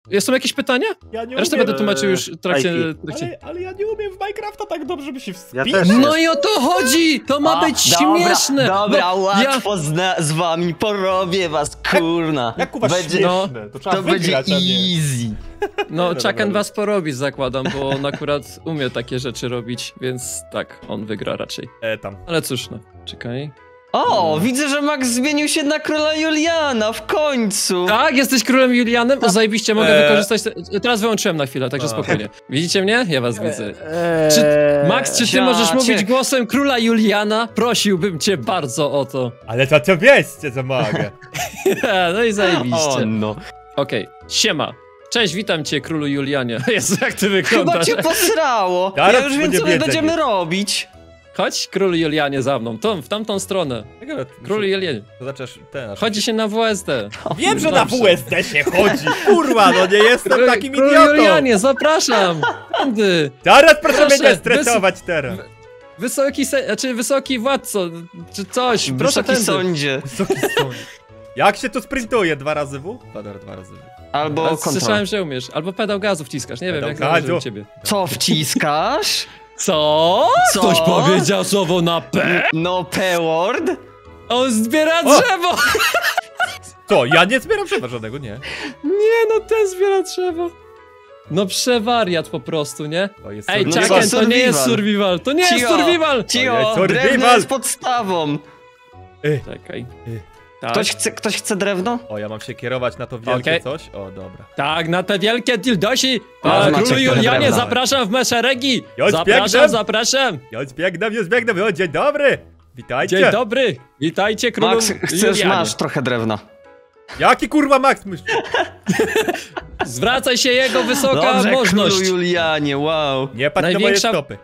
Są jakieś pytania? Ja nie Resztę umiem. będę tłumaczył już w trakcie... Ale ja nie umiem w Minecrafta tak dobrze, żeby się wspinać. Ja też. No i o to chodzi! To ma być śmieszne! Dobra, no, łatwo z wami porobię was, kurna. Jak u was Będzie- śmieszne, to trzeba To będzie wygrać, a nie. easy. No, dobra, Chucken dobra. was porobi, zakładam, bo on akurat umie takie rzeczy robić, więc tak, on wygra raczej. Tam. Ale cóż, no, czekaj. O, widzę, że Max zmienił się na króla Juliana, w końcu. Tak, jesteś królem Julianem? O, zajebiście, mogę wykorzystać... Teraz wyłączyłem na chwilę, także spokojnie. Widzicie mnie? Ja was widzę. Max, czy ty możesz mówić głosem króla Juliana? Prosiłbym cię bardzo o to. Ale to co wieście, co mogę. No i zajebiście. O, no. Okej, siema. Cześć, witam cię, królu Julianie. Jezu, jak ty Chyba wyglądasz. cię posrało. Zaraz Ja już wiem, będzie co my biedzenie. będziemy robić. Chodź, królu Julianie, za mną, w tamtą stronę. Królu Julianie. To zaczniesz ten. Chodzi się na WSD. Wiem, że na Dobrze. WSD się chodzi. Kurwa, no nie jestem takim Królu idiotą. Julianie, zapraszam. Tędy. Teraz proszę mnie Proszę, nie stresować teraz. Wysoki władco, czy coś, proszę Wysoki tędy. sądzie. Wysoki sąd. Jak się to sprintuje? 2 razy W? Padar 2 razy W. Albo kontrol. Słyszałem, że umiesz. Albo pedał gazu wciskasz, nie wiem Pedał jak zależy gazu. u ciebie. Co wciskasz? Co? Co? Ktoś powiedział słowo na P? No, P-word? On zbiera O! drzewo! Co? Ja nie zbieram drzewa żadnego, nie. Nie no, ten zbiera drzewo. No przewariat po prostu, nie? To jest Ej, survival. Chucken, to nie jest survival. survival, to nie jest Cio. survival! jest Cio, survival. drewno jest podstawą. Czekaj. Tak, Ktoś chce drewno? O, ja mam się kierować na to wielkie Okej. coś? O, dobra. tak, na te wielkie dildosi! Maciek, Królu trochę Julianie, drewna. zapraszam w Meszeregi! Już Zapraszam, biegnę. zapraszam! Już biegnę. O, dzień dobry. Witajcie. Dzień dobry! Witajcie, królu Max, chcesz, Julianie. masz trochę drewna. Jaki kurwa Max myśli? Zwracaj się jego wysoka Dobrze, możność! królu Julianie, wow. Nie patrz na moje Największa- stopy.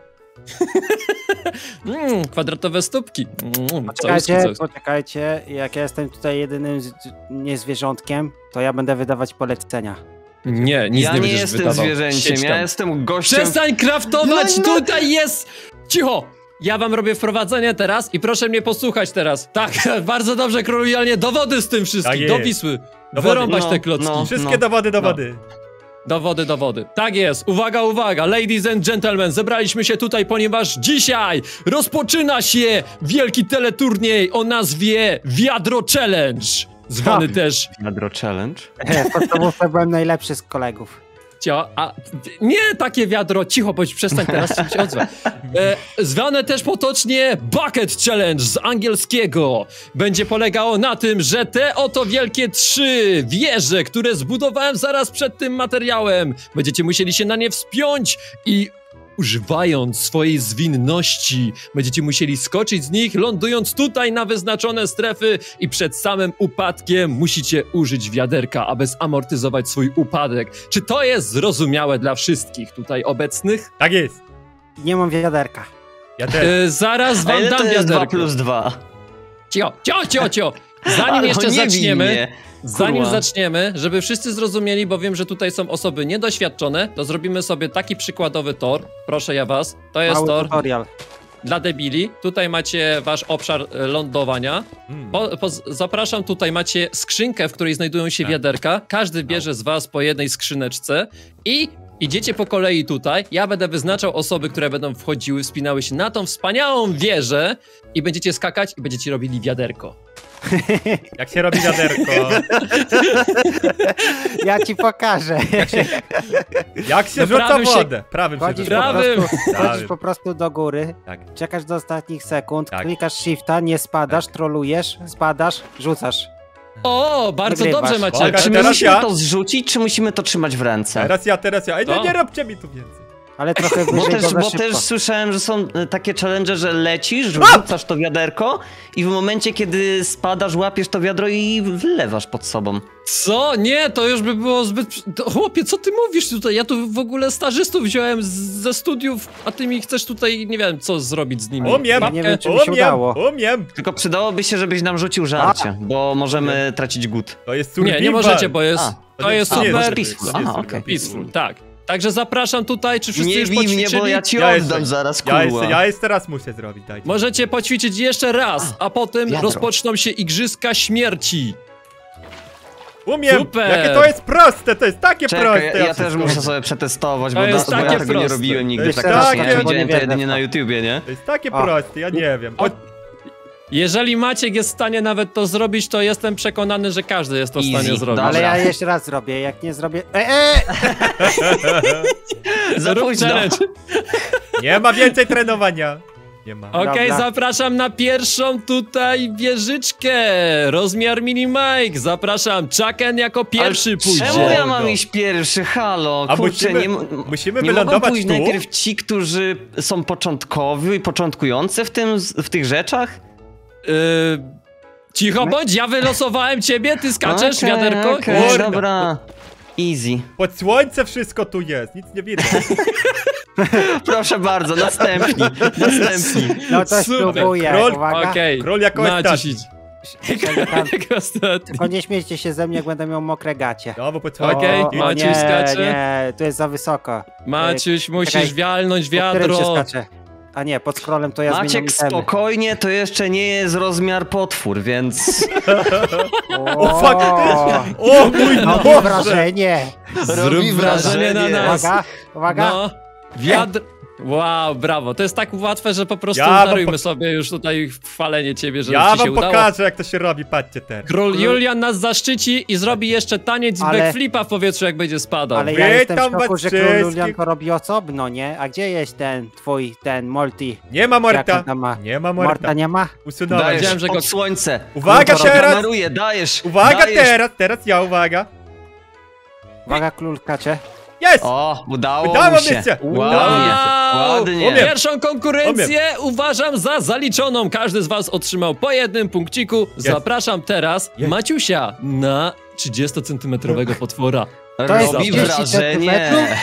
Kwadratowe stópki. Poczekajcie, jak ja jestem tutaj jedynym niezwierzątkiem, to ja będę wydawać polecenia. Nie, nic Ja nie nie będziesz jestem wydawał. zwierzęciem, Siedź ja tam. jestem gościem. Przestań kraftować, No. tutaj jest! Cicho! Ja wam robię wprowadzenie teraz i proszę mnie posłuchać teraz. Tak, bardzo dobrze, królu Julianie, dowody z tym Tak wszystkim, jest. do Wisły. Dowody. Wyrąbać te klocki. Wszystkie dowody. Dowody. Tak jest. Uwaga, ladies and gentlemen, zebraliśmy się tutaj, ponieważ dzisiaj rozpoczyna się wielki teleturniej o nazwie Wiadro Challenge. Zwany też... Wiadro challenge. W podstawówce byłem najlepszy z kolegów. Nie takie wiadro, cicho, bądź przestań teraz się odzwać. Zwane też potocznie Bucket Challenge z angielskiego. Będzie polegało na tym, że te oto wielkie 3 wieże, które zbudowałem zaraz przed tym materiałem, będziecie musieli się na nie wspiąć i używając swojej zwinności, będziecie musieli skoczyć z nich, lądując tutaj na wyznaczone strefy i przed samym upadkiem musicie użyć wiaderka, aby zamortyzować swój upadek. Czy to jest zrozumiałe dla wszystkich tutaj obecnych? Tak jest. Nie mam wiaderka. Ja też. Zaraz A wam ile dam to jest 2 wiaderko. plus 2? Cio. Zanim Ale jeszcze nie bij zaczniemy... mnie. Zanim Kurwa. zaczniemy, żeby wszyscy zrozumieli, bo wiem, że tutaj są osoby niedoświadczone, to zrobimy sobie taki przykładowy tor. Proszę ja was. To jest Mały tor tutorial. dla debili. Tutaj macie wasz obszar lądowania. Zapraszam, tutaj macie skrzynkę, w której znajdują się wiaderka. Każdy bierze z was po jednej skrzyneczce i idziecie po kolei tutaj. Ja będę wyznaczał osoby, które będą wchodziły, wspinały się na tą wspaniałą wieżę i będziecie skakać i będziecie robili wiaderko. Jak się robi wiaderko? Ja ci pokażę. Jak się No rzuca prawym się- wodę? Prawym się Chodzisz, rzuca. Prawym. chodzisz po prostu do góry, Tak. czekasz do ostatnich sekund, Tak. klikasz shifta, nie spadasz, trolujesz, spadasz, rzucasz. O, bardzo Wygrywasz. dobrze macie. Uwaga, Czy my teraz musimy ja? to zrzucić, czy musimy to trzymać w ręce? Teraz ja. Ej, Co? nie róbcie mi tu więcej. Ale trochę Bo wyżej, też, za bo szybko. też słyszałem, że są takie challenge, że lecisz, rzucasz to wiaderko i w momencie, kiedy spadasz, łapiesz to wiadro i wlewasz pod sobą. Co? Nie, to już by było zbyt... Chłopie, co ty mówisz tutaj? Ja tu w ogóle stażystów wziąłem ze studiów, a ty mi chcesz tutaj, nie wiem, co zrobić z nimi. Umiem, Nie wiem, czy mi się udało. umiem. Tylko przydałoby się, żebyś nam rzucił żarcie, bo możemy tracić głód. To jest survival. Nie możecie, bo jest... A, To jest nie, super... to peaceful. to jest Aha, survival. okej. Peaceful, tak. Także zapraszam tutaj, czy wszyscy Nie już bij mnie, poćwiczyli? bo ja ci Ja oddam jestem- zaraz, kurwa. Ja jest teraz muszę zrobić, dajcie. Możecie poćwiczyć jeszcze raz, a potem wiadro. rozpoczną się Igrzyska Śmierci. Umiem! Super. Jakie to jest proste, to jest takie Czekaj, proste! ja też muszę sobie przetestować, bo, jest bo ja takie tego nie proste. robiłem nigdy Jeszcze tak raz, właśnie. takie, Ja bo nie widziałem to wierzę jedynie w na to. YouTubie, nie? To jest takie O. proste, ja nie wiem. Jeżeli Maciek jest w stanie nawet to zrobić, to jestem przekonany, że każdy jest to w stanie Easy. zrobić. Dobra. Ale ja jeszcze raz zrobię, jak nie zrobię... Za Rób późno. challenge. Nie ma więcej trenowania. Nie ma. Okej, Dobra. zapraszam na pierwszą tutaj wieżyczkę. Rozmiar mini Mike. Zapraszam. Chucken jako pierwszy pójdzie. Czemu ja mam iść pierwszy? Halo, A kurczę, musimy nie mogą wylądować pójść tu? najpierw ci, którzy są początkowi i początkujący w tych rzeczach? Cicho bądź, ja wylosowałem ciebie, ty skaczesz, Okej, wiaderko. okej, Kurde. dobra. Easy. Pod słońce wszystko tu jest, nic nie widać. Proszę bardzo, następni. Następni. No to Super. spróbuję, Król- uwaga. Okej, Król jako Maciuś ostatni. idź. Tam- Jako ostatni. Tylko nie śmiejcie się ze mnie, jak będę miał mokre gacie. No, bo pod słońce. Okej, O, Maciuś nie, skacze. nie, to jest za wysoko. Maciuś, musisz czekaj, walnąć Po którym się wiadro. skacze? A nie, pod scrollem to ja zmieniam Maciek, itemy. spokojnie, to jeszcze nie jest rozmiar potwór, więc O, faktycznie! O mój Robi Boże! wrażenie. Zrób Robi wrażenie na wrażenie. nas. Uwaga, uwaga. No, wiadr... Wow, brawo. To jest tak łatwe, że po prostu Ja wam darujmy po- sobie już tutaj chwalenie ciebie, że Ja ci się wam udało. pokażę, jak to się robi, patrzcie teraz. Król Julian nas zaszczyci i zrobi jeszcze taniec z Ale- backflipa w powietrzu, jak będzie spadał. Ale ja jestem w Witam szoku, was że król wszystkich. Julian to robi osobno, nie? A gdzie jest ten twój, ten multi? Nie ma Jak Morta! on tam ma? Nie ma Morta Morta. nie ma? Usunąłem. dajesz Wiedziałem, że go- pod słońce. Uwaga, Kurwa, teraz! kameruję, dajesz. Uwaga dajesz. teraz ja, uwaga. Uwaga, król skacze. Jest! O, udało Udało mu się. mi się. Ładnie, ładnie. Umiem. Pierwszą konkurencję uważam za zaliczoną. Każdy z was otrzymał po jednym punkciku. Zapraszam teraz Jest. Maciusia na 30-centymetrowego potwora. To jest Robi 30 wrażenie. centymetrów?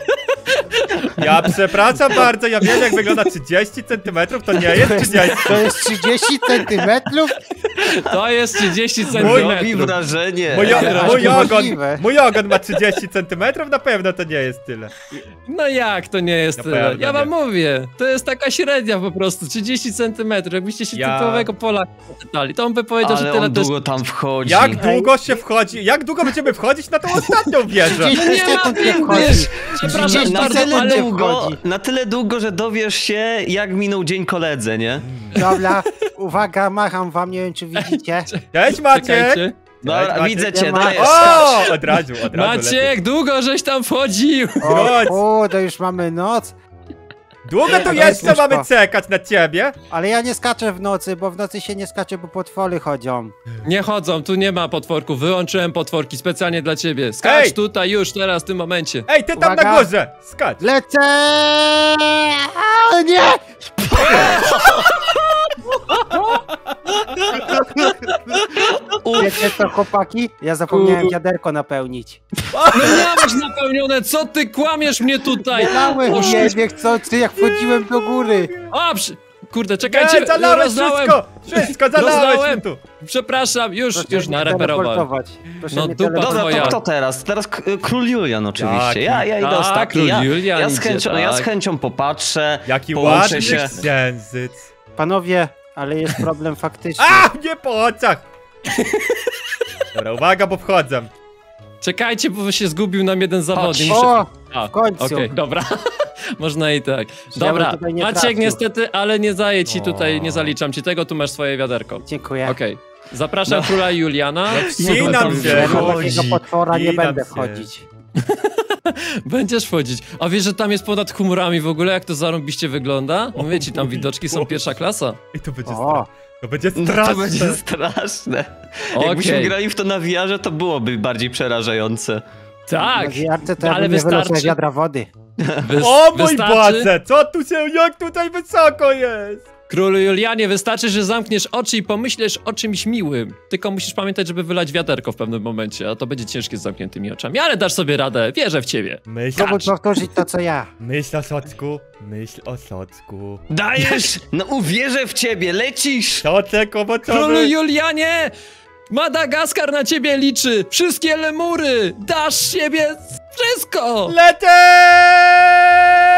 Ja przepraszam bardzo, ja wiem jak wygląda 30 centymetrów, to nie jest 30. To jest 30 centymetrów? To jest 30 Robi centymetrów. wrażenie. Mój ogon ma 30 centymetrów, na pewno to nie jest tyle. No jak to nie jest Na tyle? pewno Ja wam nie. mówię, to jest taka średnia po prostu, 30 centymetrów. Jakbyście się typowego pola pytali, to on by powiedział, że Ale tyle on też... długo tam wchodzi. Jak długo się wchodzi, jak długo będziemy wchodzić na tą ostatnią wieżę? 30 sekund nie wchodzi. Przepraszam 30 na bardzo, tyle, ale... długo, na tyle długo, że dowiesz się, jak minął dzień koledze, nie? Dobra, uwaga, macham wam, nie wiem czy widzicie. Cześć Maciek! Czekajcie. Dobra, Maciek, widzę nie cię, ma. dajesz. O! Od razu lepiej. Maciek, długo żeś tam wchodził. O, to już mamy noc. Długo tu to jest jeszcze łóżko. mamy czekać na ciebie? Ale ja nie skaczę w nocy, bo w nocy się nie skacze, bo potwory chodzą. Nie chodzą, tu nie ma potworków. Wyłączyłem potworki specjalnie dla ciebie. Skacz Ej! tutaj już, teraz, w tym momencie. Ej, ty tam Uwaga. na górze! Skacz! Lecę! A, nie! Wiecie co, chłopaki? Ja zapomniałem wiaderko napełnić. No miałeś napełnione, co ty kłamiesz mnie tutaj? Lałem nie wie chcący, jak wchodziłem do góry. O, kurde, czekajcie, Nie, zalałeś rozlałem. wszystko zalałeś Rozlałem. mi tu! Przepraszam, już Proszę mnie nareperowałem. teleportować. Proszę No mnie dupa teleportować. Dobra, twoja. to kto teraz? Teraz król Julian oczywiście. Tak. Ja idę Tak, ostatni. król Ja, Julian ja, z idzie, chęcią, ja z tak. chęcią popatrzę. Jaki połączę ładny się. księżyc! Panowie, ale jest problem faktyczny. A! Nie po oczach! Dobra, uwaga, bo wchodzę. Czekajcie, bo się zgubił nam jeden zawodnik. O, A, w końcu. Okej, dobra. Można i tak. Ja bym Dobra, tutaj nie Maciek trafił. niestety, ale nie daję ci O. tutaj, nie zaliczam ci tego, tu masz swoje wiaderko. Dziękuję. Okej. Zapraszam króla Juliana. Wcinam tam się! Ja na Wchodzi. takiego potwora nie Widam będę się. wchodzić. Będziesz wchodzić. A wiesz, że tam jest ponad chmurami w ogóle, jak to zarąbiście wygląda? Mówię ci, tam widoczki są pierwsza klasa. I to będzie O, straszne. To będzie No to straszne. będzie straszne. Jakbyśmy Okej. grali w to na VR-ze, to byłoby bardziej przerażające. Tak, na wiarce to ja ale bym nie wylał wystarczy. wiadra wody. O mój wystarczy, Boże! Co tu się, jak tutaj wysoko jest? Królu Julianie, wystarczy, że zamkniesz oczy i pomyślisz o czymś miłym. Tylko musisz pamiętać, żeby wylać wiaderko w pewnym momencie, a to będzie ciężkie z zamkniętymi oczami. Ale dasz sobie radę, wierzę w ciebie. Myśl, Spróbuj powtórzyć to, co ja. myśl o socku, myśl o socku. Dajesz! No uwierzę w ciebie, lecisz! Soczek Królu owocowy! Julianie! Madagaskar na ciebie liczy! Wszystkie lemury! Dasz siebie wszystko! Lecę!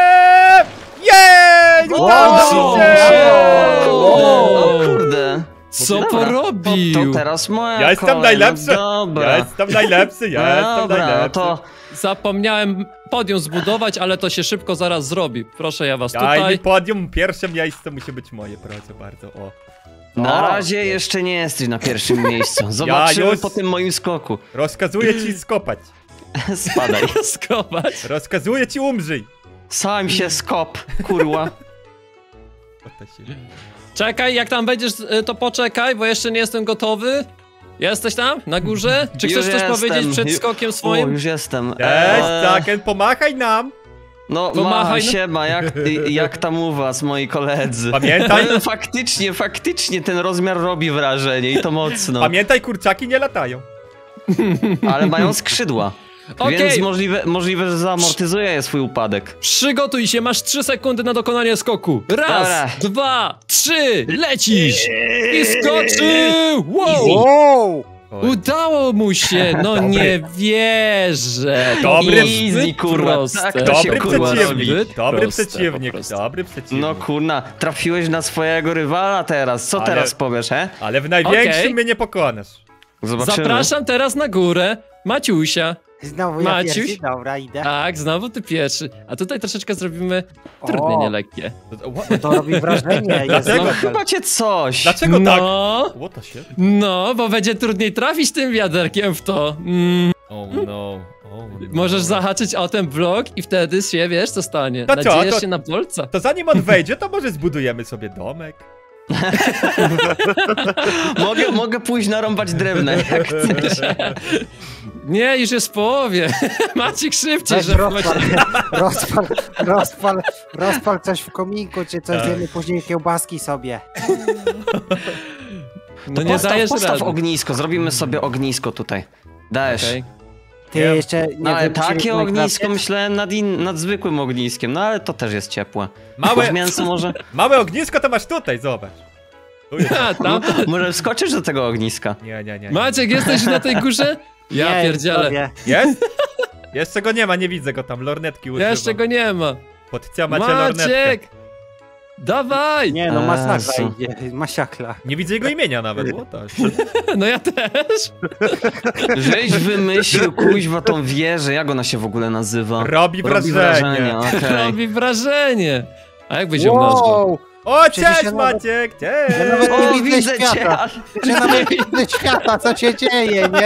Jej! Udało O, mi się! o, O kurde. Co Dobra, porobił? To teraz moja Ja jestem kolej, najlepszy. No dobra. Ja jestem najlepszy, ja jestem Dobra, no najlepszy. to Zapomniałem podium zbudować, ale to się szybko zaraz zrobi. Proszę ja was Daj mi tutaj. podium, pierwsze miejsce musi być moje, proszę bardzo, o. na razie jeszcze nie jesteś na pierwszym miejscu. Zobaczymy już- po tym moim skoku. Rozkazuję ci skopać. Spadaj. Skopać. Rozkazuję ci umrzyj. Sam się skop, kurwa. O, to się... Czekaj, jak tam będziesz, to poczekaj, bo jeszcze nie jestem gotowy. Jesteś tam? Na górze? Czy chcesz Już coś jestem. powiedzieć przed skokiem O, swoim? już jestem. Cześć, Zaken, pomachaj nam. No, Pomachaj, no. siema, jak tam u was, moi koledzy? Pamiętaj, No, faktycznie ten rozmiar robi wrażenie i to mocno. pamiętaj, kurczaki nie latają. Ale mają skrzydła. Okej. Więc możliwe, że zaamortyzuje je swój upadek. Przygotuj się, masz 3 sekundy na dokonanie skoku. Raz, Dobra. 2, 3, lecisz! I skoczył! Wow! Wow! Udało mu się! No nie wierzę! To Dobry- było Easy, zbyt kurwa, proste. tak to się, Dobry kurwa, przeciwnik, robi. dobry Proste, przeciwnik, po prostu. dobry przeciwnik. No kurna, trafiłeś na swojego rywala teraz. Co Ale- teraz powiesz, he? Ale w największym Okej. mnie nie pokonasz. Zobaczymy. Zapraszam teraz na górę. Maciusia. Znowu ja Maciuś? pierwszy, dobra, idę. Tak, znowu ty pierwszy. A tutaj troszeczkę zrobimy trudne, O. nie lekkie. To robi wrażenie. Jest Dlaczego? No super. chyba cię coś. Dlaczego tak? No, What the shit? no, bo będzie trudniej trafić tym wiaderkiem w to. Oh no, oh no. Możesz zahaczyć o ten blok i wtedy się, wiesz, co stanie. To co, Nadziejesz to- się na bolca. To zanim on wejdzie, to może zbudujemy sobie domek. Mogę pójść narąbać drewno, jak chcesz. Nie, już jest w połowie. Maciek szybciej, Weź że rozpal coś w kominku, czy coś, zjemy później kiełbaski sobie. No nie dajesz Postaw rady. ognisko, zrobimy sobie ognisko tutaj. Dajesz. Okej. Ty Nie. jeszcze nie No ale wypuściłeś takie Minecrafcie? ognisko myślałem nad zwykłym ogniskiem, no ale to też jest ciepłe. Małe, Masz mięso może? małe ognisko to masz tutaj, zobacz. Tu jest. A, tam. Może wskoczysz do tego ogniska? Nie. Maciek, jesteś na tej górze? Ja Nie, pierdzielę. sobie. Jest? Jeszcze go nie ma, nie widzę go tam, lornetki używam. Jeszcze go nie ma. Pod C macie lornetkę. Maciek! Dawaj! Nie, no masakra Jezu. idzie, masakra. Nie widzę jego imienia nawet, what the shit? No ja też. Żeś wymyślił kuźwa tą wieżę, jak ona się w ogóle nazywa? Robi wrażenie. okej. Robi wrażenie. A jak byś ją nazwał? Wow! O, Przecież cześć ja nawet- Maciek, Ja cześć! nawet O, nie widzę widzę cię! świata. Że nawet nie widzę świata, co się dzieje, nie?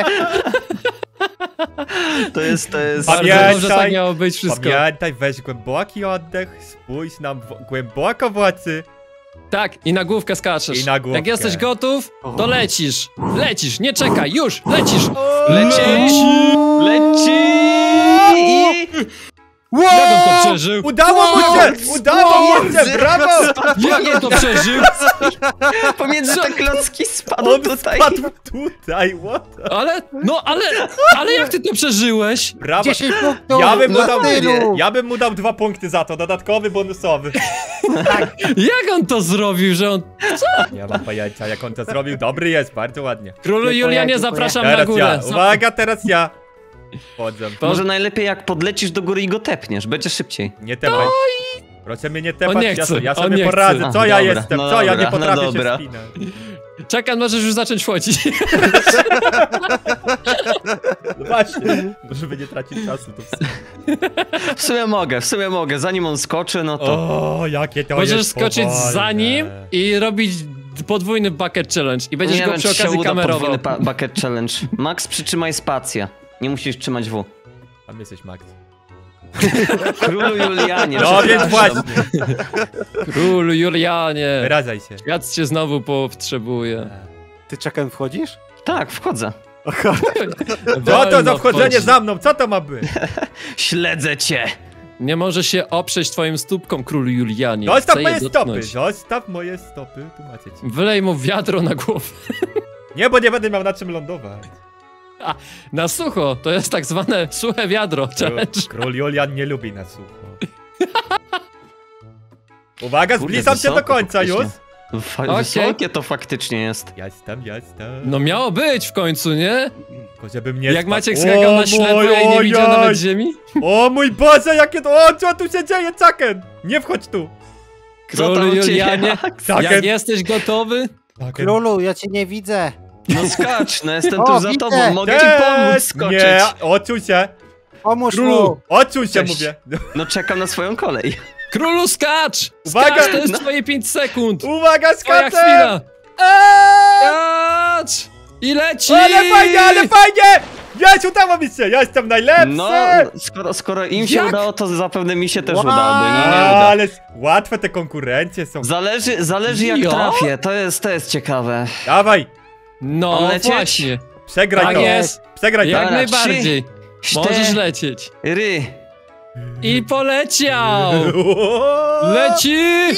To jest... Bardzo Pamiętaj- dobrze tak miało być wszystko. Pamiętaj, weź głęboki oddech, spójrz nam głęboko w oczy. Tak, i na główkę skaczesz. I na główkę. Jak jesteś gotów, to lecisz. Lecisz, nie czekaj, już, lecisz. Leci! I... Jak on to przeżył? Udało mu się! Udało mu się! Brawo! Jak on to przeżył? Pomiędzy te klocki spadł On tutaj. spadł tutaj, what? Ale jak ty to przeżyłeś? Brawo! 10 punktów Ja bym mu dał 2 punkty za to, dodatkowy, bonusowy. Jak on to zrobił, że on... Nie mam pojęcia, jak on to zrobił. Dobry jest, bardzo ładnie. Królu Dziękuję, Julianie, dziękuję. zapraszam na Teraz górę. ja. Uwaga, teraz ja. Wchodzę. Może najlepiej jak podlecisz do góry i go tepniesz, będzie szybciej. Nie tepaj. Proszę mnie nie tepać, On nie chce, ja on sobie nie poradzę. chce. Co ja Dobra, jestem? no Co ja nie dobra, no potrafię się dobra. spinać. Czekam, możesz już zacząć wchodzić. No właśnie, żeby nie tracić czasu. To W sumie mogę, zanim on skoczy, no to... O, jakie to Możesz jest skoczyć powolne. za nim i robić podwójny bucket challenge. I będziesz nie go wiem, przy czy się okazji uda kamerował. podwójny bucket challenge. Max, przytrzymaj spację. Nie musisz trzymać W. Tam jesteś, Max. Królu Julianie, No więc przepraszam. właśnie. Królu Julianie. Wyrażaj się. Świat cię znowu potrzebuje. Ty czekam, wchodzisz? Tak, wchodzę. Co to za Wolno wchodzenie wchodzi. za mną? Co to ma być? Śledzę cię. Nie może się oprzeć twoim stópkom, królu Julianie. Zostaw Chce je moje stopy. dotknąć. Zostaw moje stopy. Tu macie ci. Wylej mu wiadro na głowę. Nie, bo nie będę miał na czym lądować. Na sucho. To jest tak zwane suche wiadro challenge. Król Julian nie lubi na sucho. Uwaga, Kurde, zbliżam się do wysoko końca już. faktycznie. Okej. Wysokie to faktycznie jest. Jestem. No miało być w końcu, nie? Tylko żebym nie Jak spadł. Maciek skakał O na ślepo mój, i nie widział ojoj. nawet ziemi. O mój Boże, jakie to... O, co tu się dzieje, Zaken? Nie wchodź tu. Co tam Królu u ciebie, Julianie, Max? Zaken. jak jesteś gotowy, Bucket. Lulu, ja cię nie widzę. No skacz, no jestem O, tu za widzę. tobą, mogę ci pomóc skoczyć. Nie, odczuł się. Pomóż Królu, mu. odczuł się, Cześć. mówię. No czekam na swoją kolej. Królu, skacz! Uwaga! Skacz, to jest twoje 5 sekund! Uwaga, Twoja skaczę! chwila! Skacz! I leci! Ale fajnie, ale fajnie! Jest, udało mi się, ja jestem najlepszy! No, skoro im się Jak? udało, to zapewne mi się też Wow. uda, bo nie uda. Ale łatwe te konkurencje są. Zależy jak Jo? trafię, to jest ciekawe. Dawaj, No Lecieć? właśnie, przegraj tak to. jest, Przegraj to. jak Dobra, najbardziej. Możesz lecieć. 4. I poleciał! Leci!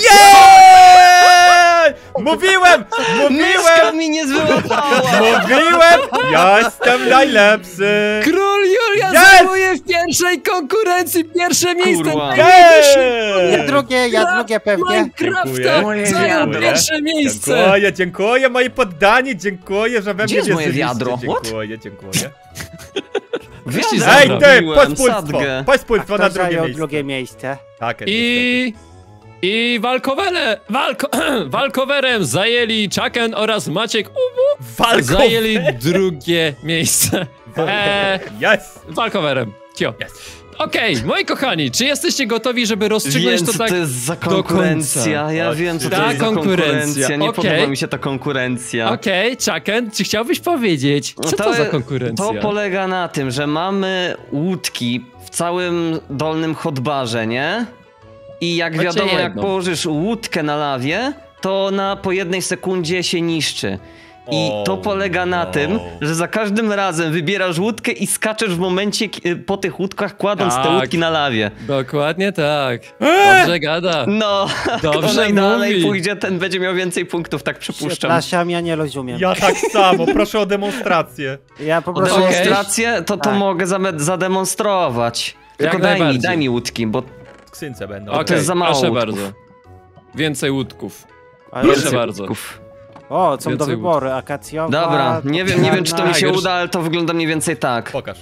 Jej! Mówiłem! Myszka Mówiłem! mi nie zwyłapała! Mówiłem! Ja jestem najlepszy! Król Julian Yes! zajmuje w pierwszej konkurencji pierwsze miejsce! Kurwa. Ja drugie pewnie. Minecrafta Moje zajął wiadro. pierwsze miejsce! Dziękuję, dziękuję moi poddani, dziękuję, że we Gdzie mnie jest moje wierzyliście. wiadro? What? Dziękuję. Wreszcie Ej Dobra. ty, Zrobiłem pospólstwo! sadgę. Pospólstwo na Kto drugie zajął miejsce. drugie miejsce? Tak, I walkowerem zajęli Chucken oraz Maciek zajęli drugie miejsce. Yes! Walkowerem. Cio. Yes. Okej, moi kochani, czy jesteście gotowi, żeby rozstrzygnąć Wiem, to co tak to jest za do końca? konkurencja, ja wiem co to Ta jest za konkurencja, konkurencja, nie okej. podoba mi się ta konkurencja. Okej, Chucken, czy chciałbyś powiedzieć, co No to za konkurencja? To polega na tym, że mamy łódki w całym dolnym hotbarze, nie? I jak Macie wiadomo, jak jedną. położysz łódkę na lawie, to ona po 1 sekundzie się niszczy. I to polega na tym, że za każdym razem wybierasz łódkę i skaczesz w momencie po tych łódkach, kładąc te Tak. łódki na lawie. Dokładnie tak. Dobrze gada. No, kto Dobrze najdalej mówi. pójdzie, ten będzie miał więcej punktów, tak przypuszczam. Przepraszam, ja nie rozumiem. Ja tak samo, proszę o demonstrację. Ja po O prostu... Okej. demonstrację to Tak. mogę zademonstrować. Tylko Jak daj najbardziej. mi łódki, bo W skrzynce będą. Okej, to jest za mało proszę łódków. bardzo. Więcej łódków. Ale- Proszę więcej bardzo. łódków. O, są do Więcej wyboru, akacjowa... Dobra, nie wiem czy to mi się Tiger. uda, ale to wygląda mniej więcej tak. Pokaż.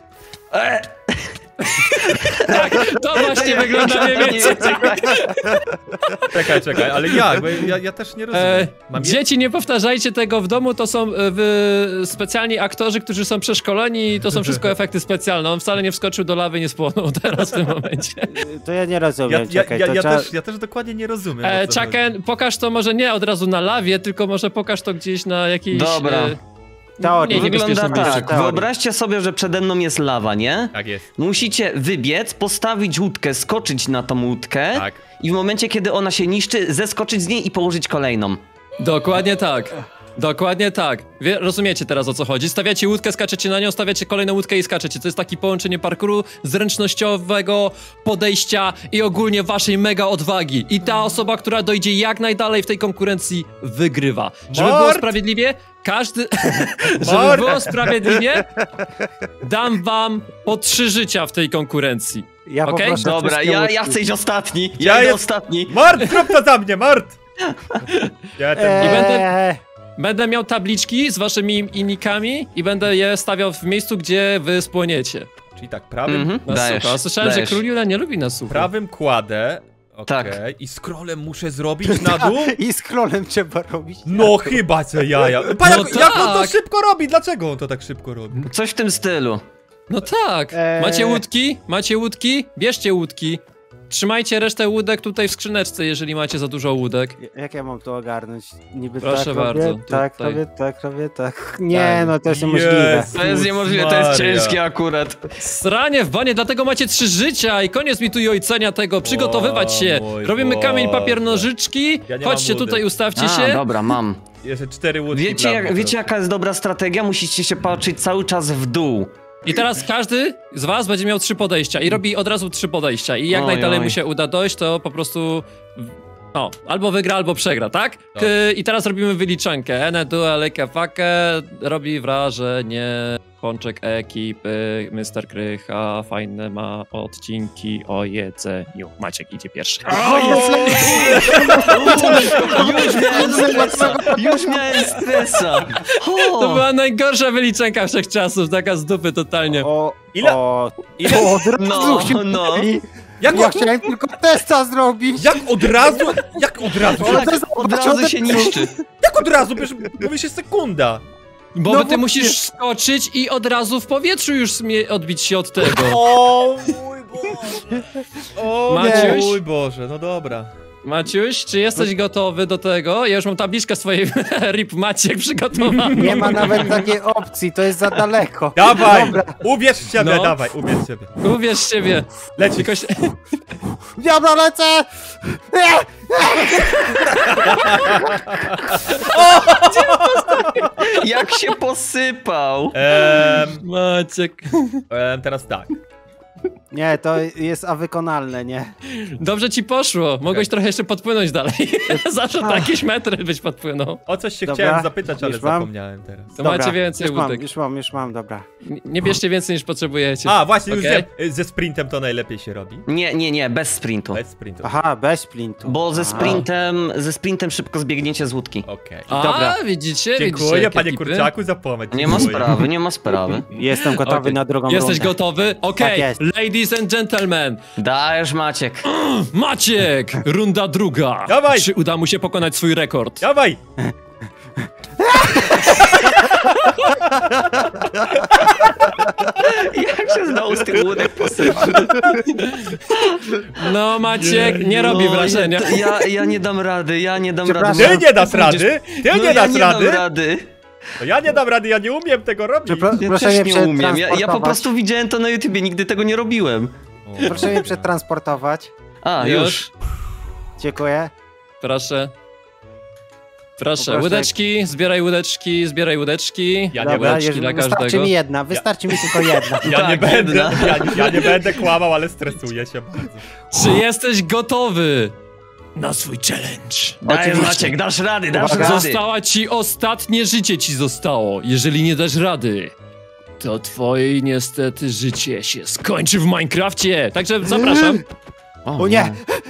Tak, to właśnie wygląda mniej więcej. Czekaj, ale jak? Bo ja też nie rozumiem. Mam Dzieci, nie powtarzajcie tego w domu, to są specjalni aktorzy, którzy są przeszkoleni i to są wszystko efekty specjalne. On wcale nie wskoczył do lawy, nie spłonął teraz w tym momencie. To ja nie rozumiem, czekaj, to ja też dokładnie nie rozumiem. o co chodzi. Chucken, pokaż to może nie od razu na lawie, tylko może pokaż to gdzieś na jakiejś... Dobra. Teorii. mniej Wygląda niebezpiecznym miejscu. tak, wyobraźcie sobie, że przede mną jest lawa, nie? Tak jest. Musicie wybiec, postawić łódkę, skoczyć na tą łódkę Tak. i w momencie, kiedy ona się niszczy, zeskoczyć z niej i położyć kolejną. Dokładnie tak. Dokładnie tak. Rozumiecie teraz, o co chodzi. Stawiacie łódkę, skaczecie na nią, stawiacie kolejną łódkę i skaczecie. To jest takie połączenie parkouru, zręcznościowego podejścia i ogólnie waszej mega odwagi. I ta osoba, która dojdzie jak najdalej w tej konkurencji, wygrywa. Żeby było Mord! sprawiedliwie, każdy... Żeby Mord! było sprawiedliwie, dam wam po 3 życia w tej konkurencji. Ja Okej? poproszę Dobra, wszystkie ja łódki. chcę iść ostatni. Ja Ja idę jest- ostatni. Mord, zrób to za mnie, Mord! Ja ten... I Będę miał tabliczki z waszymi nikami i będę je stawiał w miejscu, gdzie wy spłoniecie. Czyli tak, prawym, Mhm, dajesz, A słyszałem, dajesz. że król Julian nie lubi nas słuchać. prawym kładę. Okej. Tak. I scrollem muszę zrobić na dół? I z królem trzeba robić. No chyba że jaja. Pa, No jak on to tak. szybko robi? Dlaczego on to tak szybko robi? Coś w tym stylu. No tak. Macie łódki? Macie łódki? Bierzcie łódki. Trzymajcie resztę łódek tutaj w skrzyneczce, jeżeli macie za dużo łódek. Jak ja mam to ogarnąć? Niby Proszę tak bardzo, robię, tak tutaj. robię, tak robię, tak. Nie, Tak. no to jest niemożliwe. Jezus To jest niemożliwe, to jest Maria. ciężkie akurat. Sranie w banie, dlatego macie 3 życia i koniec mi tu i ojcenia tego, przygotowywać się. mój Robimy kamień, Boże. papier, nożyczki. Ja nie Chodźcie mam łódek. tutaj, ustawcie A, się. dobra, mam. Jeszcze 4 łódki dla mnie, Wiecie jaka jest dobra strategia? Musicie się patrzeć cały czas w dół. I teraz każdy z was będzie miał 3 podejścia i robi od razu 3 podejścia. I jak Oj, najdalej oj. mu się uda dojść, to po prostu... No, albo wygra, albo przegra, tak? Tak. I teraz robimy wyliczankę. Ene, due, leke, fakę. Robi wrażenie. Pączek ekipy, Mr. Krycha, fajne ma odcinki o jedzeniu. Maciek idzie pierwszy. Już miałem stresa. To O, była najgorsza wyliczanka wszechczasów, taka z dupy totalnie. Ile- O, Ile? o, od razu No, się no. myli. Jak, Ja chciałem tylko testa zrobić. jak od razu? Jak od razu? tak, od razu się niszczy. Jak Jak od razu? Przecież mówisz, jest sekunda. Bo No ty bo musisz skoczyć i od razu w powietrzu już odbić się od tego. O mój Boże. O Maciuś? mój Boże, no dobra. Maciuś, czy jesteś gotowy do tego? Ja już mam tabliczkę swojej RIP Maciek przygotowaną. Nie ma nawet takiej opcji, to jest za daleko. Dawaj! Dobra. Uwierz w siebie, No. dawaj, uwierz w siebie. Uwierz w siebie. Leci. Tylko Dobra, lecę! Jak się posypał! Maciek. Teraz tak. Nie, to jest awykonalne, nie? Dobrze ci poszło. Mogłeś trochę jeszcze podpłynąć dalej. Zawsze na jakieś metry byś podpłynął. O coś się Dobra, chciałem zapytać, ale już mam. zapomniałem teraz. To macie więcej już mam, łódek. już mam, dobra. Nie bierzcie więcej niż potrzebujecie. A, właśnie, już Okej. wiem. Ze sprintem to najlepiej się robi. Nie, bez sprintu. Bez sprintu. Aha, bez sprintu. Bo ze A. sprintem szybko zbiegniecie z łódki. Okej. A, Dobra. widzicie? Dziękuję, widzicie, panie ekipy? kurczaku, za pomoc. Nie ma Dziękuję. sprawy, nie ma sprawy. Jestem gotowy Okej. na drugą Jesteś rundę. gotowy? Okej, Tak jest. ladies and gentlemen, Dajesz, Maciek. Maciek, runda druga. Dawaj. Czy uda mu się pokonać swój rekord? Dawaj! Jak się znowu z tych łódek posypał? No Maciek, nie robi No, wrażenia. Ja nie dam rady, ja nie dam rady. Przepraszam. Ty nie dasz rady! Ty No, nie ja dasz nie rady! dam rady. No ja nie dam rady, ja nie umiem tego robić. Ja Proszę też mnie nie umiem. Ja po przetransportować. prostu widziałem to na YouTubie, nigdy tego nie robiłem. Proszę mnie przetransportować. A, Już. już. Dziękuję. Proszę. Proszę, Poproszę. łódeczki, zbieraj łódeczki, zbieraj łódeczki. Ja nie Dobra, łódeczki dla wystarczy każdego. mi jedna, wystarczy mi tylko jedna. Ja nie Tak, będę, jedna. ja nie będę kłamał, ale stresuję się bardzo. Czy jesteś gotowy na swój challenge? Dajesz, Oczywiście. Maciek, dasz rady, dasz Uwaga. rady. Została ci ostatnie życie ci zostało. Jeżeli nie dasz rady, to twoje niestety życie się skończy w Minecrafcie. Także zapraszam. O nie!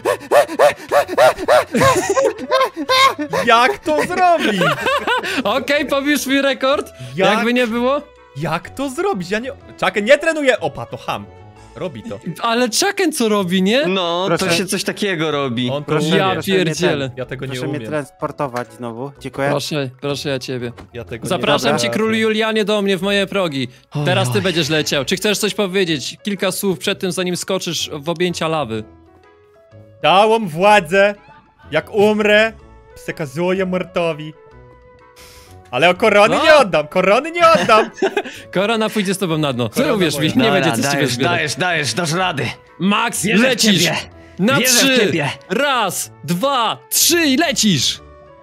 Jak to zrobić? Okej, pobił swój rekord. Jak? Jakby nie było. Jak to zrobić? Ja nie... Czekaj, nie trenuję. Opa, to ham. Robi to. Ale Chucken co robi, nie? No, to Proszę. się coś takiego robi. On to Proszę, umie. Ja proszę mnie pierdzielę. Ja tego nie Proszę mnie umiem. transportować znowu. Dziękuję. Proszę ja ciebie. Ja tego Zapraszam nie cię, umiem. królu Julianie, do mnie w moje progi. Teraz ty Oj. będziesz leciał. Czy chcesz coś powiedzieć? Kilka słów przed tym, zanim skoczysz w objęcia lawy. Dałam władzę. Jak umrę, przekazuję Murtowi. Ale o korony No. nie oddam, korony nie oddam. Korona pójdzie z tobą na dno. Korona Uwierz mi, moja. nie Dobra, będzie coś ciebie zbierać. dajesz, dasz rady. Max, Wierzę w lecisz! ciebie. Na Wierzę w 3! ciebie. Raz, 2, 3 i lecisz!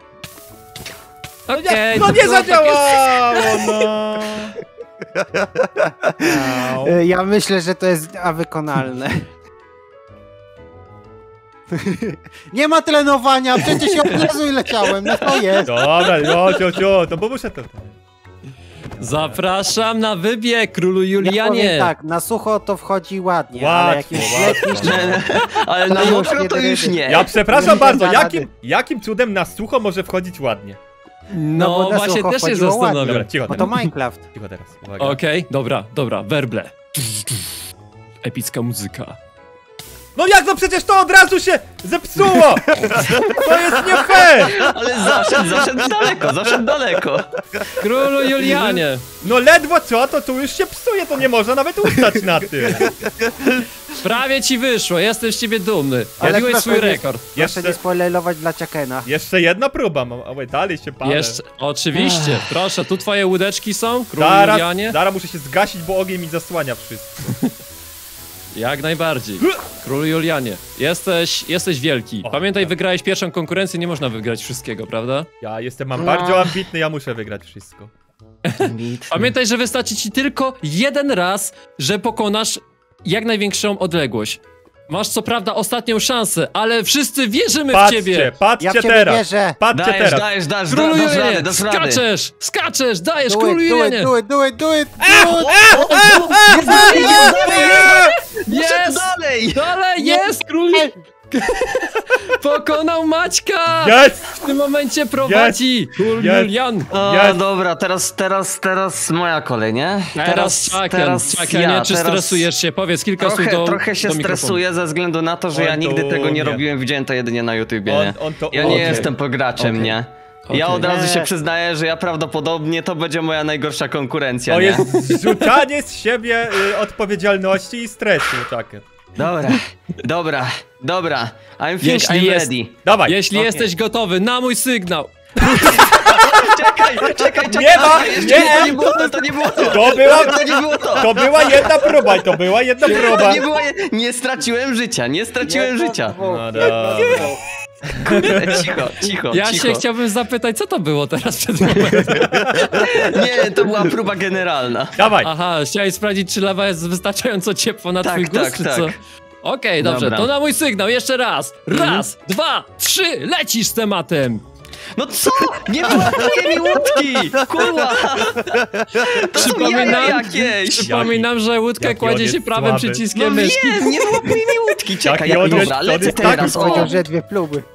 Okej, No to nie było takie- zadziałało, no. Au. Ja myślę, że to jest awykonalne. Nie ma trenowania, przecież ja od razu leciałem, no to jest. Dobra, no, to bo muszę to... Zapraszam na wybieg, królu Ja powiem Julianie! tak, na sucho to wchodzi ładnie, ale jak już Łatwo, lecisz, Ale na To już mokro nie to już dojedzie. nie. Ja przepraszam Nie bardzo, da rady. jakim cudem na sucho może wchodzić ładnie? No, bo na właśnie sucho też się wchodziło zastanawiam. Dobra, cicho bo to teraz. Minecraft. Cicho teraz, uwaga. Okej, dobra, werble. Epicka muzyka. No jak to przecież to od razu się zepsuło! To jest nie fair! Ale zaszedł daleko. Królu Julianie! No ledwo co, to tu już się psuje, to nie można nawet ustać na tym. Prawie ci wyszło, jestem z ciebie dumny. Ale Pobiłeś proszę swój nie- rekord. Proszę Jeszcze- nie spoilerować dla Chuckena. Jeszcze jedna próba mam, ale dalej się palę. Jeszcze, oczywiście, proszę, tu twoje łódeczki są, królu Julianie. Zaraz muszę się zgasić, bo ogień mi zasłania wszystko. Jak najbardziej. Królu Julianie, jesteś wielki. O, Pamiętaj, tak. wygrałeś pierwszą konkurencję, nie można wygrać wszystkiego, prawda? Ja mam No. bardzo ambitny, ja muszę wygrać wszystko. Pamiętaj, że wystarczy ci tylko jeden raz, że pokonasz jak największą odległość. Masz co prawda ostatnią szansę, ale wszyscy wierzymy w ciebie. Ja Patrzcie w ciebie teraz. wierzę. Patrzcie Dajesz, teraz. dajesz, Królu dasz Julianie, rady, dasz rady. skaczesz, dajesz, Do królu it, Julianie. do it, do it, do it, Jest! Dalej! Dalej, jest, król Pokonał Maćka! Jest! W tym momencie prowadzi król Jest! Julian. O, Jest. dobra, teraz moja kolej, nie? Teraz Chucken, czy stresujesz się? Powiedz kilka słów do Trochę się do mikrofonu. stresuję ze względu na to, że On ja to nigdy tego nie umie. robiłem, widziałem to jedynie na YouTubie, nie? On to Ja nie umie. jestem po graczem, Okej. nie? Ja Okej. od razu się przyznaję, że ja prawdopodobnie to będzie moja najgorsza konkurencja, To nie? jest zrzucanie z siebie odpowiedzialności i stresu, Chucken. Dobra. I'm Jeśli I'm jest- ready. Dawaj. Jeśli jesteś gotowy, na mój sygnał. Czekaj. Nie ma, Jeszcze nie. to nie było to, to nie było to. To była, To nie było to. to była jedna próba, to była jedna próba. To nie było, nie straciłem życia. No dobra. Kurde, cicho. Ja się chciałbym zapytać, co to było teraz przed momentem. Nie, to była próba generalna. Dawaj. Aha, chciałeś sprawdzić, czy lawa jest wystarczająco ciepła na Tak, twój gust, tak, czy tak. co? Okej, dobrze, Dobra. to na mój sygnał, jeszcze raz. Raz, 2, 3, lecisz z tematem. No co? Nie brakuje mi łódki! Kurwa! To są jaja jakieś! Przypominam, że łódkę Jaki kładzie on się jest prawym słaby. przyciskiem No myszki. wiem, nie brakuje mi łódki! Czekaj, Jaki on jest- dobra, on lecę jest teraz, o! Powiedział, że 2 próby.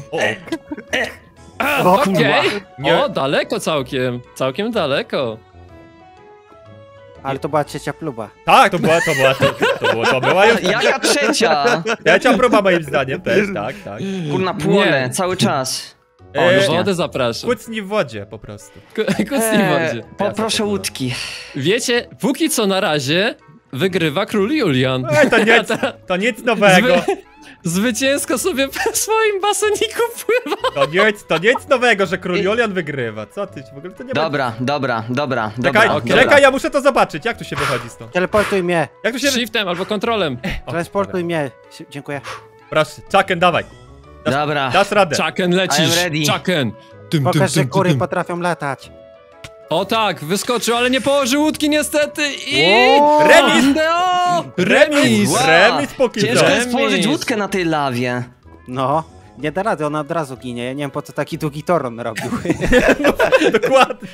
O, Okej. Nie. O, daleko całkiem. Całkiem daleko. Ale to była 3. próba. tak, to była już Jaka trzecia? trzecia próba moim zdaniem też, tak. Kurna, płonę Nie. cały czas. O, Eee, już nie. Wodę zapraszam. Kucnij w wodzie po prostu. Kucnij wodzie. Poproszę łódki. Wiecie, póki co na razie wygrywa król Julian. To nic nowego. Zwycięsko sobie w swoim baseniku pływa. To nic nowego, że król Julian wygrywa. Co ty, w ogóle to nie Dobra. Czekaj, dobra. czekaj, ja muszę to zobaczyć. Jak tu się wychodzi stąd? Teleportuj mnie. Jak tu się... Shiftem albo kontrolem. Transportuj mnie. Dziękuję. Proszę, Chucken, dawaj. Dobra. Dasz radę. Chucken lecisz. I'm ready. Chucken. Dym, Pokaż, że dym, kury dym. potrafią latać. O tak, wyskoczył, ale nie położył łódki niestety i... Wow. Remis! No! Remis! Wow. Remis póki co. Ciężko jest Remis. położyć łódkę na tej lawie. No, nie da rady, ona od razu ginie. Ja nie wiem, po co taki długi toron robił. Dokładnie.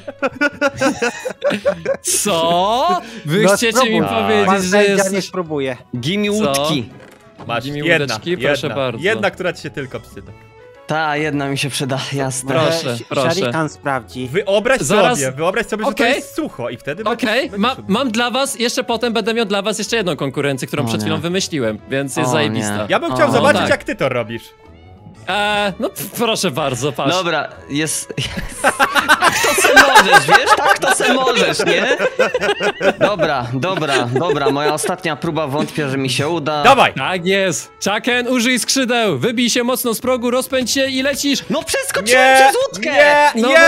Co? Wy No, chcecie mi spróbuj. powiedzieć, Pan że sędzia jest... niech spróbuje. Gimme Co? łódki. Masz Daj mi jedna, łódeczki, proszę bardzo. jedna, która ci się tylko przyda. Ta, jedna mi się przyda, jasne. Proszę, proszę. Sharikan sprawdzi. Wyobraź Zaraz- sobie, że to Okej. jest sucho i wtedy Okej, będziesz- mam dla was, jeszcze potem będę miał dla was jeszcze jedną konkurencję, którą O przed chwilą nie. wymyśliłem, więc jest O zajebista. nie. Ja bym chciał O, zobaczyć, tak. jak ty to robisz. No proszę bardzo, patrz. Dobra, jest... Tak to se możesz, wiesz? Tak to se możesz, nie? Dobra, moja ostatnia próba, wątpię, że mi się uda. Dawaj! Tak jest. Chucken, użyj skrzydeł, wybij się mocno z progu, rozpędź się i lecisz. No przeskoczyłem Nie! przez łódkę! Nie! No Nie!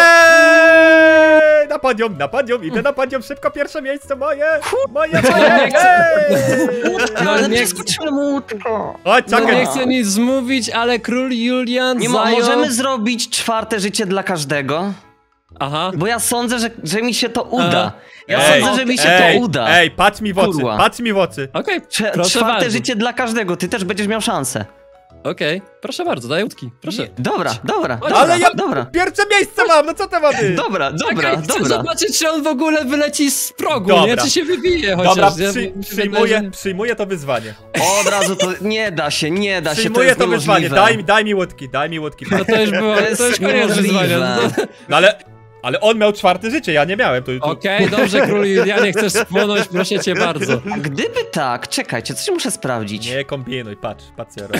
Na podium, idę na podium, szybko pierwsze miejsce moje! Moje! nie chcę. No, ale nie- przeskoczyłem łódkę. Chodź, No Chucken! nie chcę nic zmówić, ale król Julian Nie zajął... możemy zrobić 4 życie dla każdego? Aha. Bo ja sądzę, że mi się to uda. Ja Ej, sądzę, że mi się ej, to uda. Ej, patrz mi w oczy, Kurwa. patrz mi w oczy. Okej, proszę 4 bardzo. życie dla każdego, ty też będziesz miał szansę. Okej, proszę bardzo, daj łódki, proszę. Dobra. Ale ja Dobra. pierwsze miejsce mam, no co to ma być? Dobra. Chcę zobaczyć, czy on w ogóle wyleci z progu, Dobra. nie? Czy się wybije chociaż. Dobra, Ja- mi się wydaje, że- przyjmuję to wyzwanie. Od razu to nie da się, to Przyjmuję jest to wyzwanie, niemożliwe. daj mi łódki. No to już było, To jest to już koniec niemożliwe. wyzwania. No ale on miał 4 życie, ja nie miałem. Okej, dobrze, królu Julianie, chcesz spłonąć, proszę cię bardzo. A gdyby tak, czekajcie, coś muszę sprawdzić. Nie kombinuj, patrz co ja robię.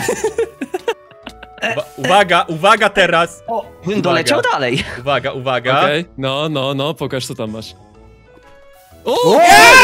Uwaga teraz. Bym doleciał dalej. Uwaga. Okej, no, pokaż co tam masz. O!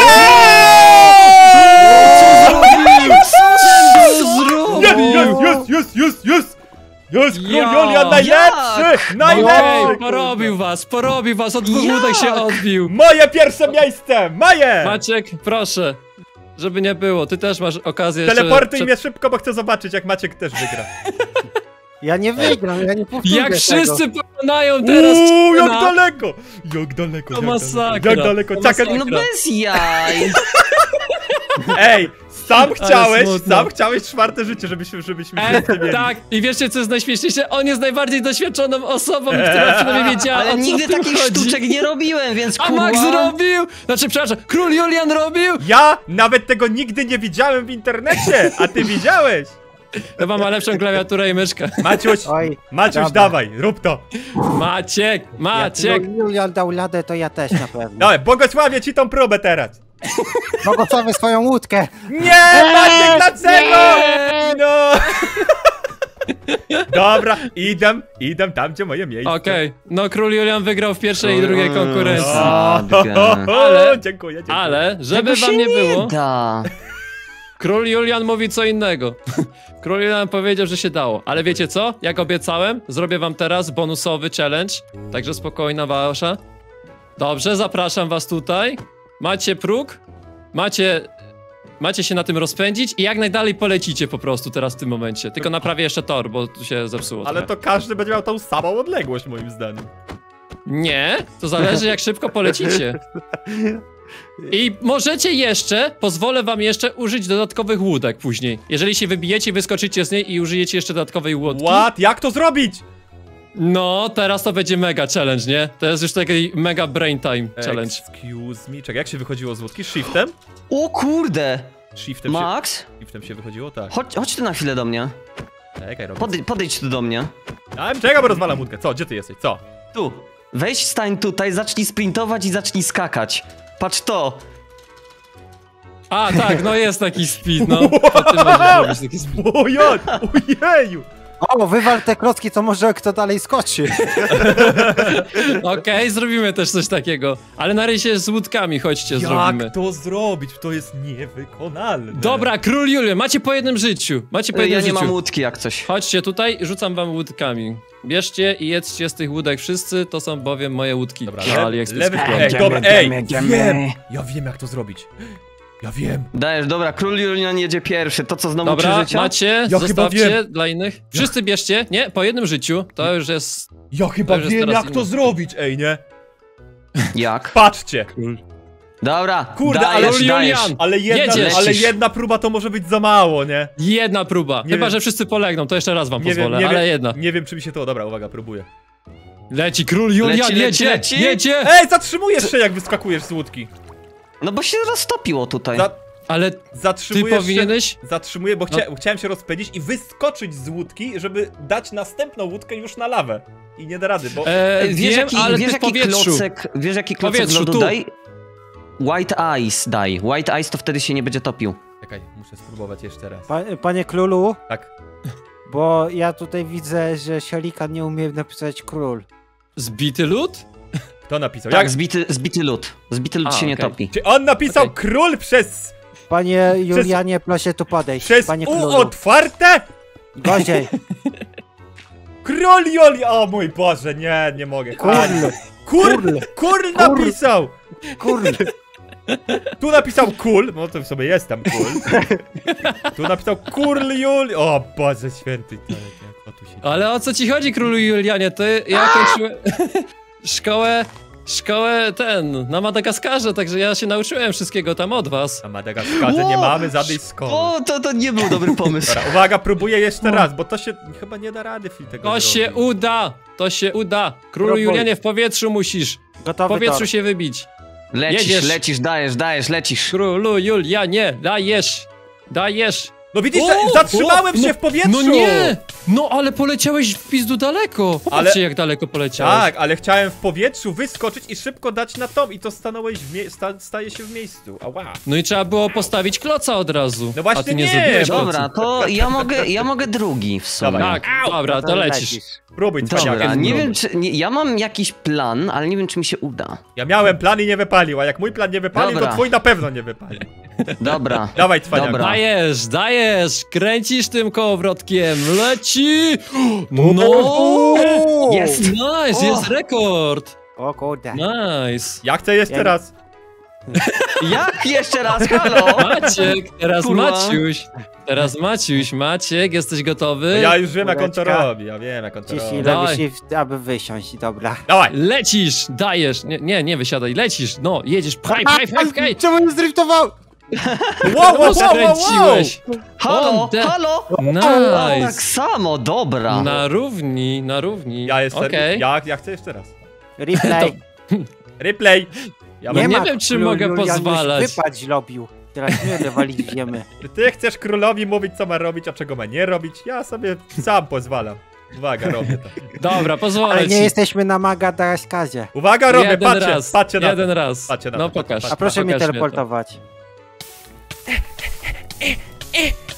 Co zrobił? Jest, król Ja. Julian, najlepszy! Najlepszy! Okej, porobił was, od 2 łódek się odbił. Moje pierwsze miejsce! Moje! Maciek, proszę, żeby nie było, ty też masz okazję jeszcze Teleportuj przed- mnie szybko, bo chcę zobaczyć, jak Maciek też wygra. Ja nie wygram, ja nie powtórzę Jak tego. wszyscy pokonają teraz Jak Chuckena. daleko! Jak daleko, To jak masakra. daleko, jak daleko. To Czekaj, masakra. No bez jaj. ej, sam smutno. chciałeś 4 życie, żebyśmy wszyscy mieli. Tak, i wiecie co jest najśmieszniejsze? On jest najbardziej doświadczoną osobą, która przynajmniej wiedziała, Ale o co nigdy w tym takich chodzi. sztuczek nie robiłem, więc A kurwa... Max zrobił! Znaczy, przepraszam, król Julian robił? Ja nawet tego nigdy nie widziałem w internecie, a ty widziałeś! Chyba ma lepszą klawiaturę i myszkę. Oj, Maciuś, dobra. dawaj, rób to. Maciek! Jak Julian dał ladę, to ja też na pewno. Dawaj, błogosławię ci tą próbę teraz. Błogosławię swoją łódkę. Nie, Maciek, dlaczego? No. Dobra, idę tam, gdzie moje miejsce. Okej, no król Julian wygrał w pierwszej i drugiej konkurencji. Ale... Dziękuję. Ale, żeby Tego wam się nie było, da. król Julian mówi co innego. Król Julian powiedział, że się dało. Ale wiecie co? Jak obiecałem, zrobię wam teraz bonusowy challenge. Także spokojna wasza. Dobrze, zapraszam was tutaj. Macie próg. Macie się na tym rozpędzić i jak najdalej polecicie po prostu teraz w tym momencie. Tylko naprawię jeszcze tor, bo tu się zepsuło. Ale trochę. to każdy będzie miał tą samą odległość, moim zdaniem. Nie, to zależy jak szybko polecicie. I możecie jeszcze, pozwolę wam jeszcze użyć dodatkowych łódek później. Jeżeli się wybijecie, wyskoczycie z niej i użyjecie jeszcze dodatkowej łódki. What? Jak to zrobić? No, teraz to będzie mega challenge, nie? To jest już taki mega brain time challenge. Excuse me. Czekaj, jak się wychodziło z łódki? Shiftem? O kurde! Shiftem Max? się wychodziło? Tak. Chodź tu na chwilę do mnie. Czekaj, robię. Podejdź tu do mnie. Czekaj, bo rozwalam łódkę. Co? Gdzie ty jesteś? Co? Tu. Weź, stań tutaj, zacznij sprintować i zacznij skakać. Patrz to. A, tak, no jest taki speed, no. Po tym możesz robić taki speed. Ojeju! O, wywal te klocki, to może kto dalej skoczy. Okej, zrobimy też coś takiego. Ale na razie z łódkami, chodźcie, zrobimy. Jak to zrobić? To jest niewykonalne. Dobra, król Julian, macie po jednym życiu. Macie po Ja jednym nie życiu. mam łódki jak coś. Chodźcie tutaj, rzucam wam łódkami. Bierzcie i jedzcie z tych łódek wszyscy, to są bowiem moje łódki. Dobra, na AliExpress. lewy... Ej, Idziemy, dobra, idziemy. wiem! Ja wiem, jak to zrobić. Ja wiem. Dajesz, dobra, król Julian jedzie pierwszy. To co znowu Dobra, życia? macie, Ja chyba zostawcie wiem. dla innych. Wszyscy bierzcie, nie, po jednym życiu, to już jest... Ja chyba To już jest wiem, teraz jak to inny. zrobić, ej, nie? Jak? Patrzcie! Dobra, Kurde, dajesz, ale dajesz. Julian! Ale Jedziesz. jedna próba to może być za mało, nie? Jedna próba, Nie chyba wiem. że wszyscy polegną, to jeszcze raz wam Nie pozwolę, wiem, ale jedna. Nie wiem, czy mi się to... Dobra, uwaga, próbuję. Leci król Julian, Leci, leci, jedzie, leci. jedzie! Ej, zatrzymujesz się, jak wyskakujesz z łódki. No bo się roztopiło tutaj. Ale ty Zatrzymujesz powinieneś... się... Zatrzymuję, bo chciałem się rozpędzić i wyskoczyć z łódki, żeby dać następną łódkę już na lawę. I nie da rady, bo... Wiesz jaki klocek, wiesz jaki klocek Powietrzu, lodu tu. daj? White Ice daj. White Ice to wtedy się nie będzie topił. Czekaj, muszę spróbować jeszcze raz. Panie królu, Tak. bo ja tutaj widzę, że Sialikan nie umie napisać król. Zbity lód? Kto napisał? Tak, Jak? zbity lód. Zbity lód A, się nie okej. topi. Czy on napisał Okej. król przez Panie Julianie, proszę tu podejść. Panie U królu. otwarte? Gorzej. Król Joli... O mój Boże, nie mogę. Kurl napisał! Król. Tu napisał kul, no to w sobie jest tam kul. Tu napisał kurl Juli... O Boże święty. Co tu się dzieje? Ale o co ci chodzi, królu Julianie? To ja kończyłem szkołę na Madagaskarze, także ja się nauczyłem wszystkiego tam od was. Na Madagaskarze nie mamy żadnej szkoły. O, to nie był dobry pomysł. Dobra, uwaga, próbuję jeszcze raz, bo to się chyba nie da rady tego To się zrobić. uda, to się uda. Królu Próbuj. Julianie, w powietrzu musisz. W Gotowy powietrzu tor. się wybić. Lecisz, Jedziesz. dajesz, lecisz. Królu Julianie, dajesz. No widzisz, O, zatrzymałem o, się no, w powietrzu! No nie! No ale poleciałeś w pizdu daleko. Popatrzcie Ale- jak daleko poleciałeś. Tak, ale chciałem w powietrzu wyskoczyć i szybko dać na tom i to stanąłeś staje się w miejscu. Ała. No i trzeba było postawić kloca od razu. No właśnie a ty nie nie, zrobiłeś Dobra, klocu. to ja mogę drugi w sumie. Dawaj. Tak, dobra, to lecisz. Próbuj, Dobra, cwaniakiem. nie wiem czy... ja mam jakiś plan, ale nie wiem czy mi się uda. Ja miałem plan i nie wypalił, a jak mój plan nie wypalił, Dobra. to twój na pewno nie wypali. Dobra. Dawaj, cwaniak. Dobra. Dajesz, kręcisz tym kołowrotkiem, leci! No! Jest! Nice, jest rekord! O kurde. Nice! Ja chcę jeszcze Ja- raz. Jak jeszcze raz, halo? Maciek, teraz Kurwa. Maciuś! Teraz Maciek, jesteś gotowy? Ja już wiem, jak on to Kuleczka. robi, ja wiem, jak on to Ciśnij robi. Dawaj. lewy shift, aby wysiąść, dobra. Dawaj! Lecisz, dajesz! Nie wysiadaj, lecisz, no, jedziesz, pchaj! Czemu nie zriftował? Wow! Skręciłeś! Halo, de- halo? Tak Nice! samo, dobra. Na równi. Ja jeszcze, Okej. ja chcę jeszcze raz. Replay. Replay! Ja Nie mam... wiem, czy królu mogę Julian już pozwalać. Wypadź robił. Teraz my rywalizujemy. Ty chcesz królowi mówić, co ma robić, a czego ma nie robić? Ja sobie sam pozwalam. Uwaga, robię to. Dobra, pozwolę Ale ci. nie jesteśmy na Madagaskarze. Uwaga, robię, Jeden patrzcie, raz, patrzcie na jeden to. raz. Patrzcie na No to, pokaż. A proszę mnie pokaż to. teleportować.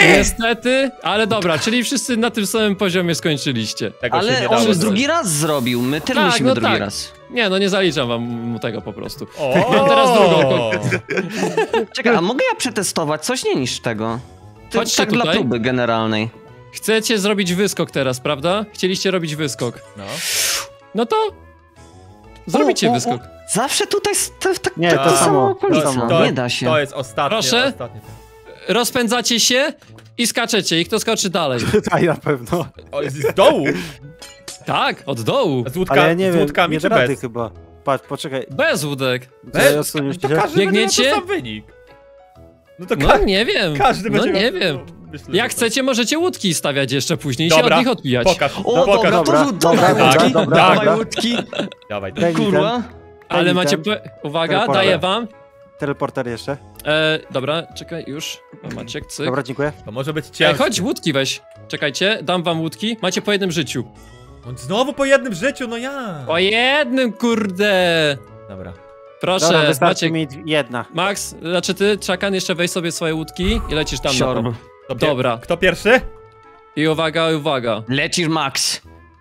Niestety, ale dobra, czyli wszyscy na tym samym poziomie skończyliście. Tego się nie Ale dało on zrobić. drugi raz zrobił, my też Tak, musimy no drugi tak. raz. Nie, no nie zaliczam wam mu tego po prostu. O! Mam teraz drugą. Czekaj, a mogę ja przetestować coś nie niż tego? Chodźcie Tak dla tutaj. próby generalnej. Chcecie zrobić wyskok teraz, prawda? Chcieliście robić wyskok. No. No to zrobicie wyskok. Zawsze tutaj tak Nie, to samo, to okolica. samo. Nie da się. To jest ostatnie. Proszę? Ostatnie. Rozpędzacie się i skaczecie. I kto skoczy dalej? Tutaj na pewno. O, jest z dołu? Tak, od dołu. Ale ja nie z wiem, łódkami nie czy da rady bez? chyba. Patrz, poczekaj. Bez łódek. Tutaj osuniesz To się. każdy Biegniecie? będzie miał ten sam wynik. No to No nie wiem. każdy No będzie nie miał... wiem. Myślę, Jak że- chcecie, możecie łódki stawiać jeszcze później i się Dobra, od nich odbijać. Pokaż, O, pokaż. dobra, to rzut, dobra, dobra, łódki, dobra, dawaj dobra. łódki, Dawaj, Daj mi kurwa. Ale ten macie... item. Uwaga, Teleporter. daję wam. Teleporter jeszcze. Dobra, czekaj, już. Maciek, cyk. Dobra, dziękuję. to może być Ej, ciężkie. chodź, łódki weź. Czekajcie, dam wam łódki. Macie po jednym życiu. On znowu po jednym życiu, no ja. Po jednym, kurde! Dobra. Proszę, Dobra, wystarczy Maciek. mi jedna. Max, znaczy ty, Czakan, jeszcze weź sobie swoje łódki i lecisz tam na Siorb. to. Kto Dobra. Kto pierwszy? I uwaga, uwaga. Lecisz, Max.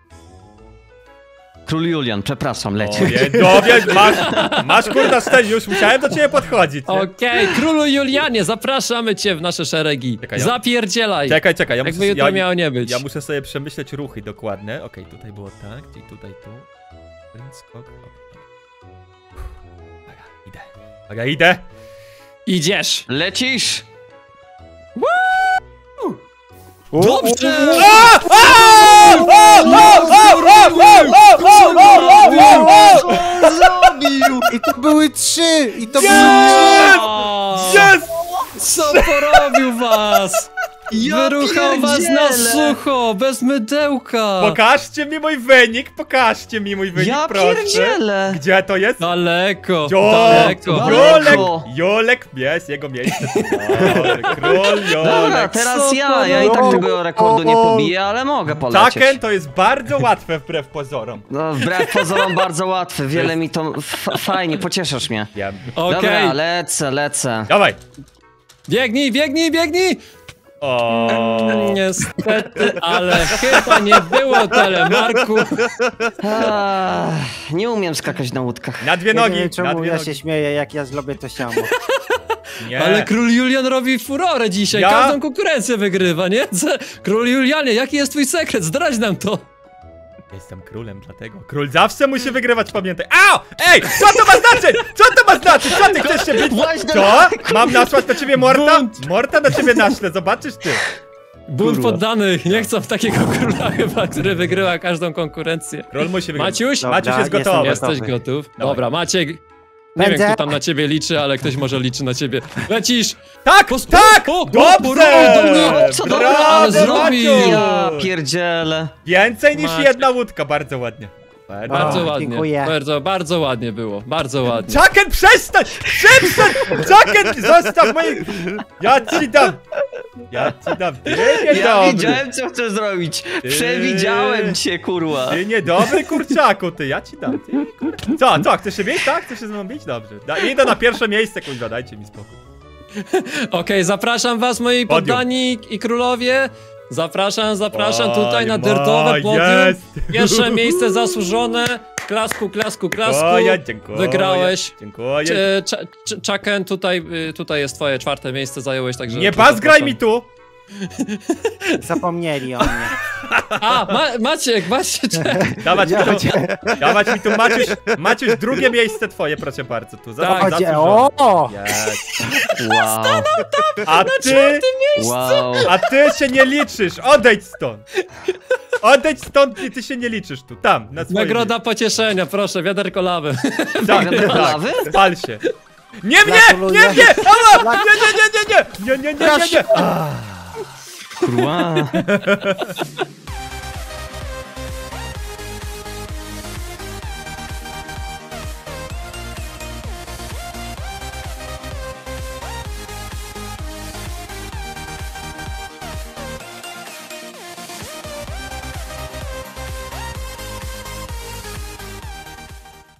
Król Julian, przepraszam, lecisz. Oje, masz kurda scenariusz, musiałem do ciebie podchodzić. Nie? Okej, królu Julianie, zapraszamy cię w nasze szeregi. Czekaj, ja- Czekaj, Zapierdzielaj. ja Jakby muszę, jutro miało nie być. ja muszę sobie przemyśleć ruchy dokładne. Okej, tutaj było tak, i tutaj tu. Sprint, skok. Uwaga, idę. Idziesz. Lecisz! Dobrze! Zabił! I to były 3! I to O, Jest! Co porobił was? Ja Wyruchał was na pierdzielę. sucho, bez mydełka. Pokażcie mi mój wynik, Ja proszę. pierdzielę! Gdzie to jest? Daleko, Jo! daleko. Daleko. Jolek, jest jego miejsce. Król Dobra, Jolek. teraz Co ja i tak to tego rekordu nie pobiję, ale mogę polecieć. Taken to jest bardzo łatwe wbrew pozorom. No, wbrew pozorom bardzo łatwe, wiele mi to... Fajnie, pocieszasz mnie. Wiem. Okej, Dobra, lecę. Dawaj. biegnij, biegnij, biegnij. O. Niestety, ale chyba nie było telemarku. Nie umiem skakać na łódkach. Na dwie Ja nie nogi, wiem na czemu dwie ja nogi. się śmieję, jak ja zrobię to samo. Nie. Ale król Julian robi furorę dzisiaj, Ja? każdą konkurencję wygrywa, nie? Król Julianie, jaki jest twój sekret? Zdradź nam to. Jestem królem, dlatego. Król zawsze musi wygrywać, pamiętaj. Au! Ej! Co to ma znaczyć? Co to ma znaczyć? Co ty chcesz się bić? Właśnie Co? Mam nasłać na ciebie Morta? Bunt. Morta na ciebie naślę, zobaczysz ty. Bunt Kurwa. poddanych, nie chcą takiego króla chyba, który wygrywa każdą konkurencję. Król musi wygrać. Maciuś? Dobra, Maciuś jest jestem gotowy. Jesteś gotowy. gotów? Dawaj. Dobra, Maciek. Nie Będzie. wiem, kto tam na ciebie liczy, ale ktoś może liczy na ciebie. Lecisz! Tak! Pos- Tak! o, o, Dobrze! dobra, co Brawo, dobra, ale zrobił. Maciuś! Ja pierdzielę. Więcej niż Maciek. jedna łódka, bardzo ładnie. Bardzo O, ładnie, dziękuję. bardzo ładnie było, bardzo ładnie. Czaken, przestań! Przestań! Czaken, zostaw moich... Ja ci dam! Ty Ja niedobry! wiedziałem, co chcę zrobić. Przewidziałem cię, kurwa. Ty niedobry kurczaku, ty, ja ci dam. Ty. Co, chcesz się bić, tak? Chcesz się ze mną bić? Dobrze. Idę na pierwsze miejsce, kuźwa, dajcie mi spokój. Okej, zapraszam was, moi Podium. poddani i królowie. Zapraszam tutaj na Oj, dyrtowe podium. jest. Pierwsze miejsce zasłużone. Klasku. O, ja dziękuję. Wygrałeś. Dziękuję. Czaken, tutaj jest twoje czwarte miejsce, zająłeś, także... Nie zapraszam. bazgraj mi tu! Zapomnieli o mnie. A, Maciek, czekaj. Dawać mi tu, Maciuś, drugie miejsce twoje, proszę bardzo, tu. Tak. Chodź, zasłużone. o! Jest. Wow. A Wow. ty się nie liczysz, odejdź stąd! Odejdź stąd i ty się nie liczysz tu, tam, na swoim Nagroda pocieszenia, proszę, wiaderko lawy. miejscu. Tak, Wiaderko tak, lawy? spal się. Nie! Gratuluję. Ała! Nie! Kurwa.